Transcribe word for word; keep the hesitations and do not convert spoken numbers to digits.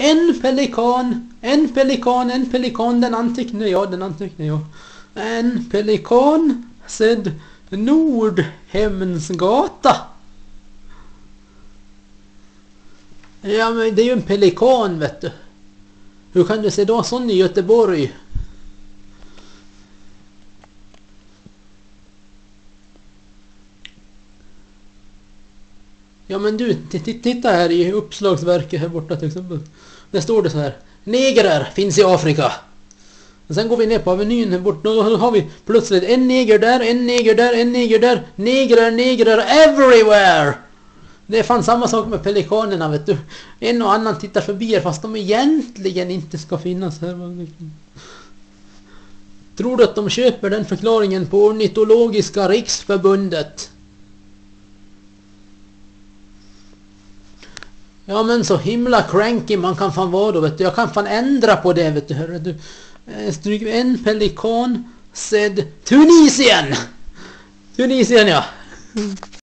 En pelikan, en pelikan, en pelikan, den antecknar jag, den antecknar jag. En pelikan sedd Nordhemsgata. Ja, men det är ju en pelikan, vet du. Hur kan du se då sån i Göteborg? Ja, men du, titta här i uppslagsverket här borta till exempel. Där står det så här: negrer finns i Afrika. Och sen går vi ner på avenyn här borta, och då har vi plötsligt en neger där, en neger där, en neger där. Negrer, negrer everywhere! Det är fan samma sak med pelikanerna, vet du. En och annan tittar förbi er fast de egentligen inte ska finnas här. Tror du att de köper den förklaringen på Ornitologiska riksförbundet? Ja, men så himla cranky man kan fan vara då, vet du. Jag kan fan ändra på det, vet du. Hörru, du. Stryk en pelikan sedd Tunisien! Tunisien, ja.